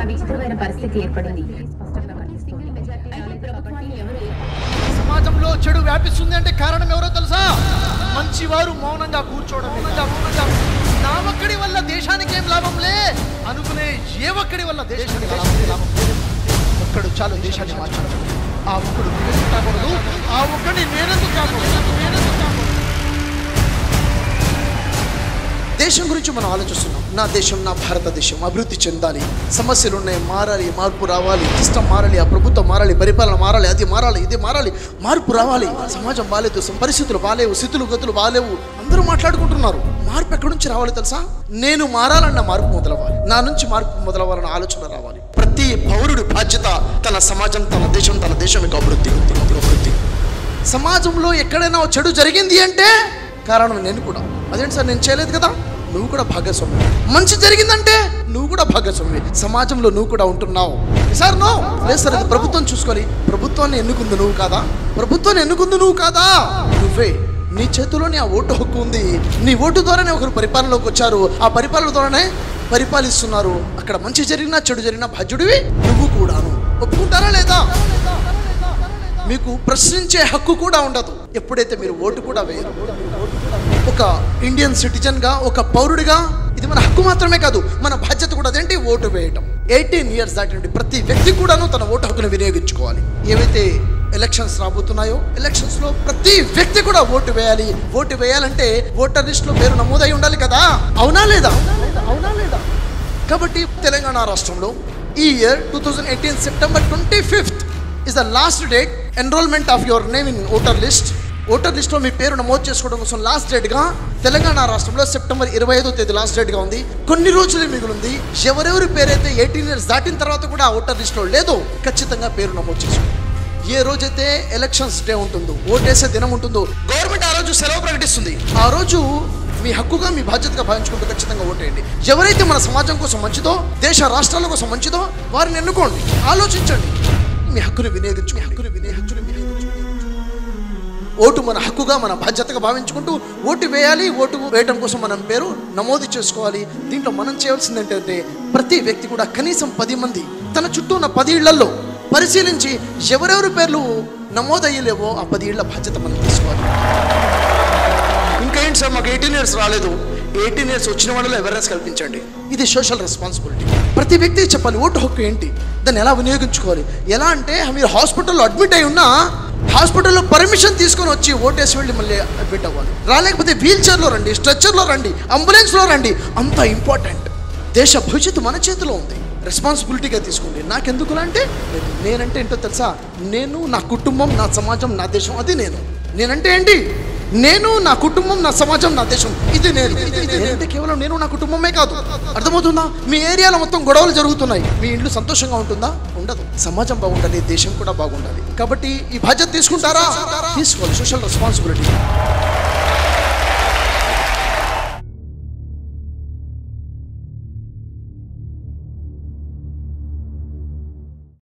విచిత్రమైన పరిస్థితి ఏర్పడింది. సమాజంలో చెడు వ్యాపిస్తుంది అంటే కారణం ఎవరో తెలుసా? మంచివారు మౌనంగా కూర్చోవడం. నా ఒక్కడి వల్ల దేశానికి ఏం లాభంలే అనుకునే ఏ ఒక్కడి వల్ల దేశానికి లాభం. ఒక్కడు చాలు దేశాన్ని మార్చడం. ఆ ఒక్కడు నేనెందుకు కాకూడదు? ఆ ఒక్కడిని నేనెందుకు కాకూడదు? దేశం గురించి మనం ఆలోచిస్తున్నాం. నా దేశం, నా భారతదేశం అభివృద్ధి చెందాలి, సమస్యలు ఉన్నాయి, మారాలి, మార్పు రావాలి, సిస్టమ్ మారాలి, ఆ ప్రభుత్వం మారాలి, పరిపాలన మారాలి, అది మారాలి, ఇది మారాలి, మార్పు రావాలి. సమాజం బాగాలేదు, పరిస్థితులు బాగాలేవు, స్థితులు గతులు బాగాలేవు, అందరూ మాట్లాడుకుంటున్నారు. మార్పు ఎక్కడి నుంచి రావాలి తెలుసా? నేను మారాలన్న మార్పు మొదలవ్వాలి, నా నుంచి మార్పు మొదలవ్వాలన్న ఆలోచన రావాలి. ప్రతి పౌరుడి బాధ్యత తన సమాజం, తన దేశం యొక్క అభివృద్ధి. సమాజంలో ఎక్కడైనా చెడు జరిగింది అంటే కారణం నేను కూడా. అదేంటి సార్, నేను చేయలేదు కదా? నువ్వు కూడా భాగస్వామి. మంచి జరిగిందంటే నువ్వు కూడా భాగస్వామి. సమాజంలో నువ్వు కూడా ఉంటున్నావు. సార్ నో లేదు సార్, అది ప్రభుత్వం చూసుకొని. ప్రభుత్వాన్ని ఎన్నుకుంది నువ్వు కాదా? ప్రభుత్వాన్ని ఎన్నుకుంది నువ్వు కాదా? నువ్వే. నీ చేతిలోనే ఆ ఓటు హక్కు ఉంది. నీ ఓటు ద్వారానే ఒకరు పరిపాలనలోకి వచ్చారు. ఆ పరిపాలన ద్వారానే పరిపాలిస్తున్నారు. అక్కడ మంచి జరిగినా చెడు జరిగినా బాధ్యుడివి నువ్వు కూడాను. ఒప్పుకుంటారా లేదా? మీకు ప్రశ్నించే హక్కు కూడా ఉండదు ఎప్పుడైతే మీరు ఓటు కూడా వేయరు. ఒక ఇండియన్ సిటిజన్గా, ఒక పౌరుడిగా ఇది మన హక్కు మాత్రమే కాదు, మన బాధ్యత కూడా. అదేంటి? ఓటు వేయటం. 18 years దాటి ప్రతి వ్యక్తి కూడాను తన ఓటు హక్కును వినియోగించుకోవాలి. ఏవైతే ఎలక్షన్స్ రాబోతున్నాయో ఎలక్షన్స్లో ప్రతి వ్యక్తి కూడా ఓటు వేయాలి. ఓటు వేయాలంటే ఓటర్ లిస్టులో పేరు నమోదై ఉండాలి కదా? అవునా లేదా? కాబట్టి తెలంగాణ రాష్ట్రంలో ఈ year 2018 September 25th is the last date enrollment of your name in voter list. Voter లిస్ట్లో మీ పేరు నమోదు చేసుకోవడం కోసం లాస్ట్ డేట్గా తెలంగాణ రాష్ట్రంలో September 25వ తేదీ లాస్ట్ డేట్గా ఉంది. కొన్ని రోజులే మిగిలింది. ఎవరెవరి పేరైతే 18 years దాటిన తర్వాత కూడా ఓటర్ లిస్ట్లో లేదో ఖచ్చితంగా పేరు నమోదు చేసుకోండి. ఏ రోజైతే ఎలక్షన్స్ డే ఉంటుందో, ఓటేసే దినం ఉంటుందో, గవర్నమెంట్ ఆ రోజు సెలవు ప్రకటిస్తుంది. ఆ రోజు మీ హక్కుగా, మీ బాధ్యతగా భావించుకుంటూ ఖచ్చితంగా ఓటేయండి. ఎవరైతే మన సమాజం కోసం మంచిదో, దేశ రాష్ట్రాల కోసం మంచిదో వారిని ఎన్నుకోండి. ఆలోచించండి, మీ హక్కును వినియోగించు. ఓటు మన హక్కుగా, మన బాధ్యతగా భావించుకుంటూ ఓటు వేయాలి. ఓటు వేయడం కోసం మనం పేరు నమోదు చేసుకోవాలి. దీంట్లో మనం చేయాల్సింది ఏంటంటే ప్రతి వ్యక్తి కూడా కనీసం 10 మంది తన చుట్టూ ఉన్న 10 ఇళ్లలో పరిశీలించి ఎవరెవరి పేర్లు నమోదయ్యలేవో ఆ 10 ఇళ్ల బాధ్యత మనం తీసుకోవాలి. ఇంకా ఏంటి సార్, మాకు 18 years రాలేదు. 18 years వచ్చిన వాళ్ళలో అవేర్నెస్ కల్పించండి. ఇది సోషల్ రెస్పాన్సిబిలిటీ. ప్రతి వ్యక్తికి చెప్పాలి ఓటు హక్కు ఏంటి, దాన్ని ఎలా వినియోగించుకోవాలి. ఎలా అంటే మీరు హాస్పిటల్లో అడ్మిట్ అయి ఉన్నా హాస్పిటల్లో పర్మిషన్ తీసుకొని వచ్చి ఓటేసి వెళ్ళి మళ్ళీ అడ్మిట్ అవ్వాలి. రాలేకపోతే వీల్ చైర్లో రండి, స్ట్రెచ్చర్లో రండి, అంబులెన్స్లో రండి. అంత ఇంపార్టెంట్. దేశ భవిష్యత్తు మన చేతిలో ఉంది. రెస్పాన్సిబిలిటీగా తీసుకోండి. నాకెందుకులా అంటే నేనంటే ఏంటో తెలుసా? నేను, నా కుటుంబం, నా సమాజం, నా దేశం, అది నేనంటే ఏంటి? నేను, నా కుటుంబం, నా సమాజం, నా దేశం, ఇది నేనంటే కేవలం నేను, నా కుటుంబమే కాదు. అర్థమవుతుందా? మీ ఏరియాలో మొత్తం గొడవలు జరుగుతున్నాయి, మీ ఇంట్లో సంతోషంగా ఉంటుందా? ఉండదు. సమాజం బాగుండాలి, దేశం కూడా బాగుండాలి. కాబట్టి ఈ బాధ్యత తీసుకుంటారా? తీసుకోవాలి. Social responsibility.